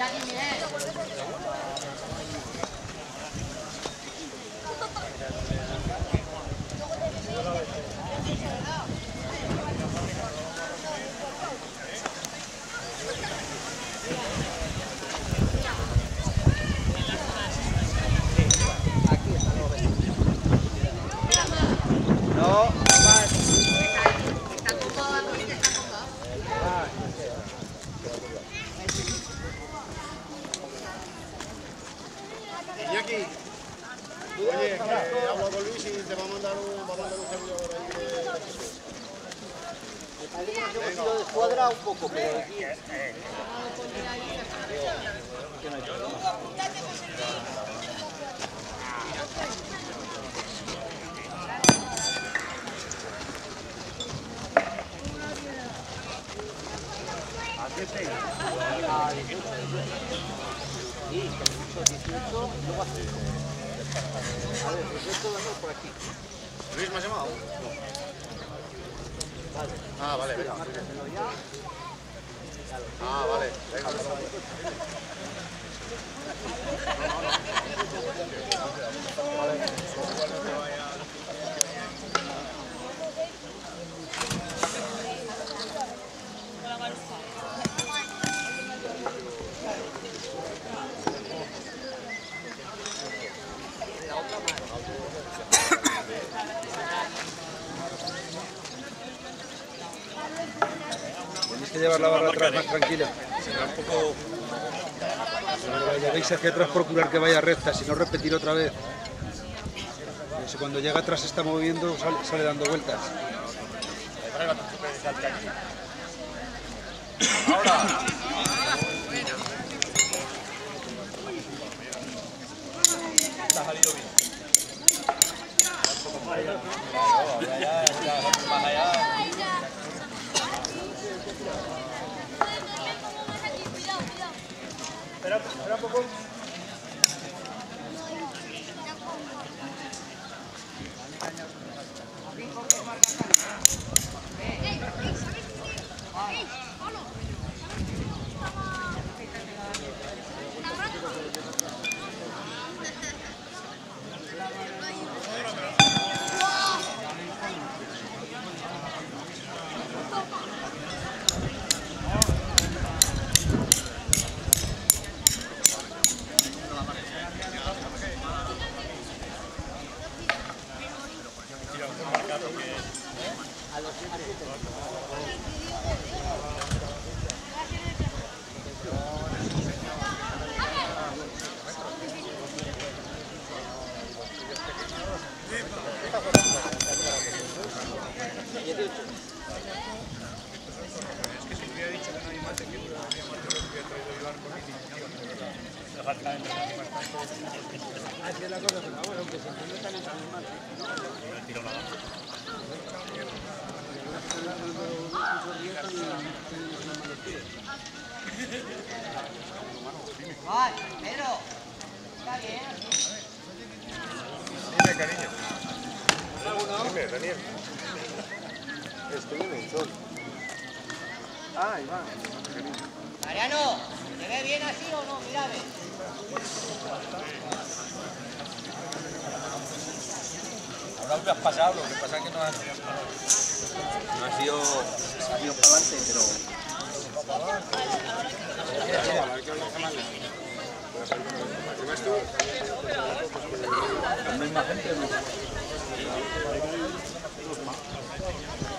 Iñaki, oye, que hablo con Luis y te va a mandar un saludo por ahí de... Me parece que nos hemos ido de escuadra un poco, pero aquí... Sí, 18, luego a 5. A ver, 18 vamos por aquí. ¿Luis me has llamado? Vale. Ah, vale, venga. Ah, vale, venga. Tenéis que llevar la barra atrás más tranquila. Será un poco... Cuando llevéis hacia atrás, procurar que vaya recta, si no repetir otra vez. Si cuando llega atrás se está moviendo, sale dando vueltas. Ahora. Te ha salido bien. Espera un poco. Así es la cosa, pero vamos, aunque se entiende tan mal. Vale, Pedro. Está bien. Dime, cariño. Dime, Daniel. Estoy en el sol. Ah, Iván. Mariano, ¿te ve bien así o no? Mira, ve. Ahora me has pasado, lo que pasa es que no ha sido para adelante, pero... No hay más gente, ¿no?